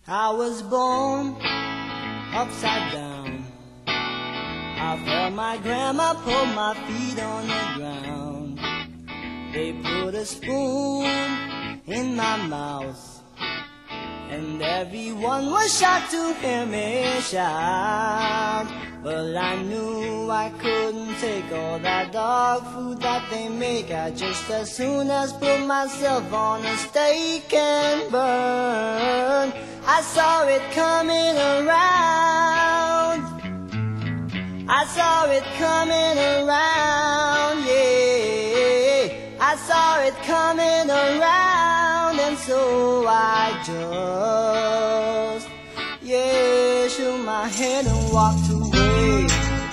I was born upside down. I felt my grandma put my feet on the ground. They put a spoon in my mouth, and everyone was shocked to hear me shout. But I knew I couldn't take all that dog food that they make. I just as soon as put myself on a steak and burn. I saw it coming around. I saw it coming around, yeah. I saw it coming around, and so I just, yeah, shook my head and walked away.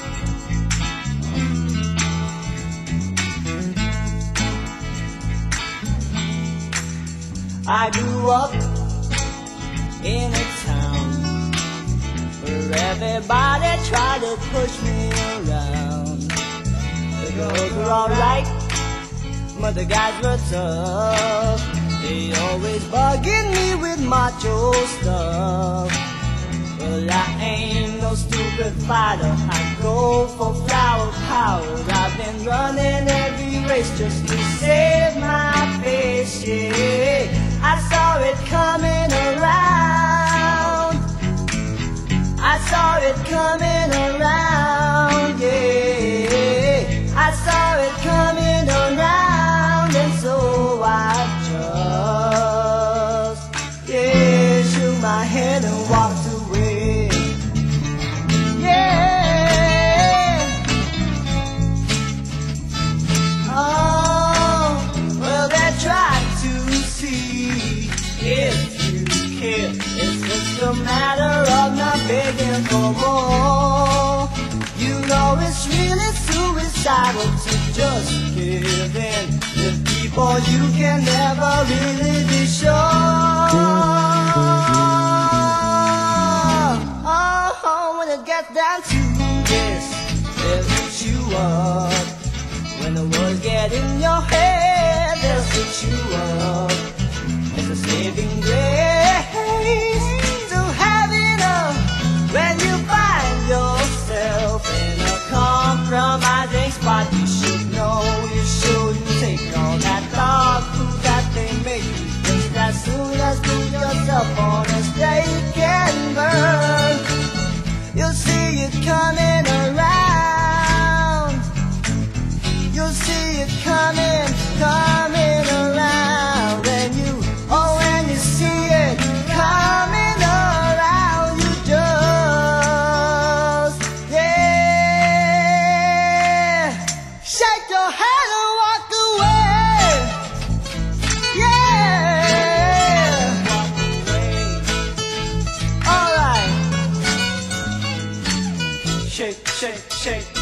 I grew up in a town where everybody tried to push me around. The girls were alright, but the guys were tough. They always bugging me with macho stuff. Well, I ain't no stupid fighter. I go for flower power. I've been running every race just to save my face, yeah. I saw it coming around. I saw it coming around, yeah. I saw it coming around, and so I just, yeah, shook my head and walked away. Yeah. Oh, well, they're trying to see if you care. It's just a matter of not begging for more. You know it's really suicidal to just give in to people you can never really be sure. Oh, when it gets down to this, they'll lift you up. When the words get in your head, they'll switch you up. It's a saving grace to have enough when you find yourself in a compromising spot. You should know you shouldn't take all that dog food that they make you. Just as soon as put yourself on a steak and burn. You'll see it coming around. You'll see it coming around. When you, oh, when you see it coming around, you just, yeah, shake your head and walk away. Yeah. All right. Shake, shake, shake.